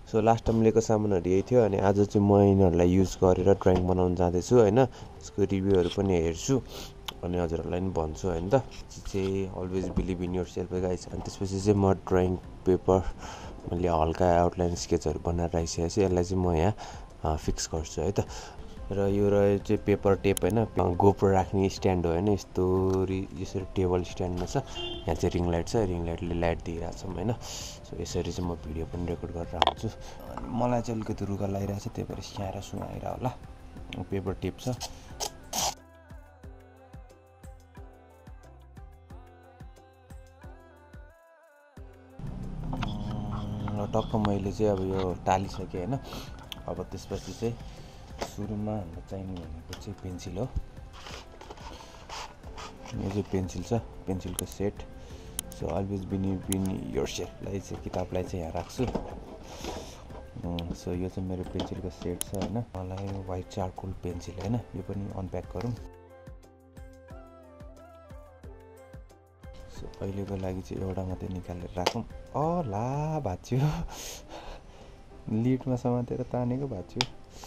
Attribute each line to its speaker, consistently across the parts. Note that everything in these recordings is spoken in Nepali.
Speaker 1: सो लास्ट टाइम लिएको सामानहरू यही थियो अनि आज चाहिँ म यिनीहरूलाई युज गरेर ड्रइङ बनाउन जाँदैछु होइन यसको रिभ्यूहरू पनि हेर्छु अनि हजुरहरूलाई पनि भन्छु होइन त चाहिँ always believe in yourself guys अनि त्यसपछि चाहिँ म ड्रइङ पेपर मैले हल्का आउटलाइन स्केचहरू बनाएर राखिसकेको छु यसलाई चाहिँ म यहाँ फिक्स गर्छु है त र यो रहेयो चाहिँ पेपर टेप होइन गोप्रो राख्ने स्ट्यान्ड हो होइन यस्तो यसरी टेबल स्ट्यान्डमा छ यहाँ चाहिँ रिङ लाइट छ रिङ लाइटले लाइट दिइरहेको छौँ होइन सो यसरी चाहिँ म भिडियो पनि रेकर्ड गरेर आउँछु अनि मलाई चाहिँ अलिकति रुगा लागिरहेको छ त्यही भएर स्याहाएर सुहाएर होला पेपर टेप छ टक्क मैले चाहिँ अब यो टालिसकेँ होइन अब त्यसपछि चाहिँ सुरुमा हाम्रो चाहिने भनेको चाहिँ पेन्सिल हो यो चाहिँ पेन्सिल छ पेन्सिलको set so always believe in योर सेल्फलाई चाहिँ किताबलाई चाहिँ यहाँ राख्छु सो यो चाहिँ मेरो पेन्सिलको सेट छ होइन मलाई वाइट चारकोल पेन्सिल होइन यो पनि अनप्याक गरौँ सो अहिलेको लागि चाहिँ एउटा मात्रै निकालेर राखौँ ला भाँच्यो लिडमा समातेर तानेको भाँच्यो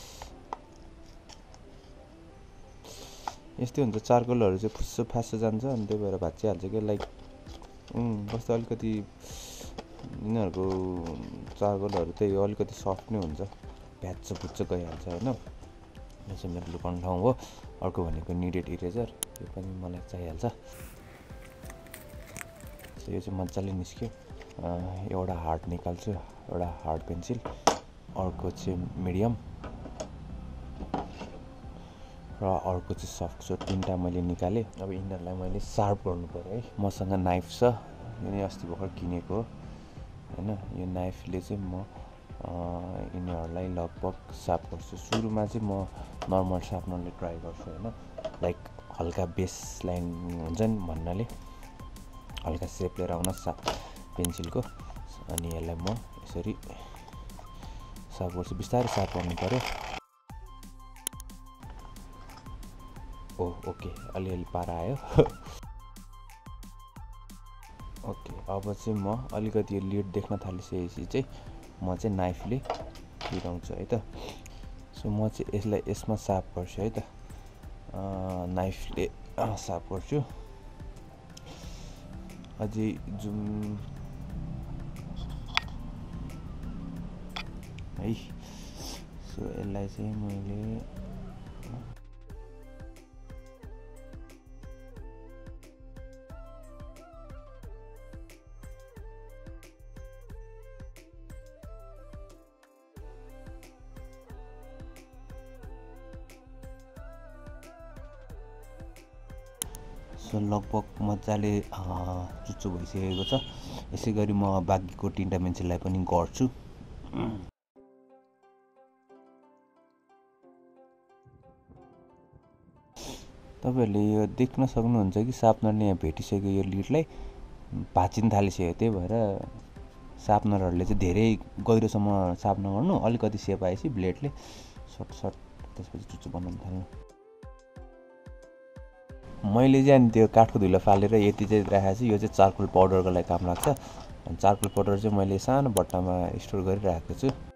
Speaker 1: यस्तै हुन्छ चारकोलहरू चाहिँ फुस्सो फास्सो जान्छ अनि त्यही भएर भाँचिहाल्छ क्या लाइक कस्तो अलिकति यिनीहरूको चारकोलहरू चाहिँ अलिकति सफ्ट नै हुन्छ भ्याच्च फुच्च गइहाल्छ होइन यो चाहिँ मेरो लुकाउने ठाउँ हो अर्को भनेको निडेड इरेजर यो पनि मलाई चाहिहाल्छ यो चाहिँ मजाले निस्क्यो एउटा हार्ड निकाल्छु एउटा हार्ड पेन्सिल अर्को चाहिँ मिडियम र अर्को चाहिँ सफ्ट सो तीनटा मैले निकालेँ अब यिनीहरूलाई मैले सार्प गर्नु पर्यो है मसँग नाइफ छ यो नै अस्ति भर्खर किनेको हो होइन यो नाइफले चाहिँ म यिनीहरूलाई लगभग सार्प गर्छु सुरुमा चाहिँ म नर्मल सार्पनरले ट्राई गर्छु होइन लाइक हल्का बेस लाइन हुन्छ नि भन्नाले हल्का सेप लिएर आउन पेन्सिलको अनि यसलाई म यसरी सार्प गर्छु बिस्तारै सार्प गर्नु पर्यो ओके अलिअलि पारा आयो ओके अब चाहिँ म अलिकति यो लिड देख्न थालिसकेपछि चाहिँ म चाहिँ नाइफले गिराउँछु है त सो म चाहिँ यसलाई यसमा सार्प गर्छु है त नाइफले सार्प गर्छु अझै जुम है सो यसलाई चाहिँ मैले सो लगभग मजाले चुच्चो भइसकेको छ यसै गरी म बाँकीको तीनटा पेन्सिललाई पनि गर्छु तपाईहरुले यो देख्न सक्नुहुन्छ कि सार्पनरले यहाँ भेटिसक्यो यो लिडलाई भाँचिन थालिसक्यो त्यही भएर सार्पनरहरूले चाहिँ धेरै गहिरोसम्म सार्प नगर्नु अलिकति सेप आएपछि ब्लेडले सर्ट त्यसपछि चुच्चो बनाउन थाल्नु मैले चाहिँ अनि त्यो काठको धुलो फालेर यति चाहिँ राखेको छु यो चाहिँ चारकोल पाउडरको लागि काम लाग्छ अनि चारकोल पाउडर चाहिँ मैले सानो बट्टामा स्टोर गरिराखेको छु